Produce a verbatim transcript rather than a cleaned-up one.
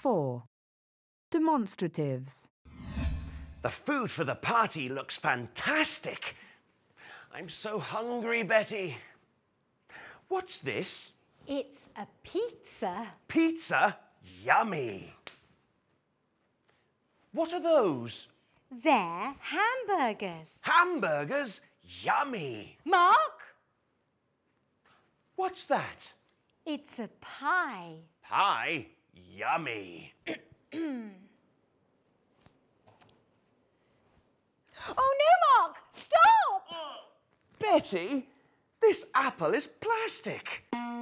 four. Demonstratives. The food for the party looks fantastic. I'm so hungry, Betty. What's this? It's a pizza. Pizza? Yummy. What are those? They're hamburgers. Hamburgers? Yummy. Mark? What's that? It's a pie. Pie? Yummy. Oh no, Mark! Stop! Betty, this apple is plastic.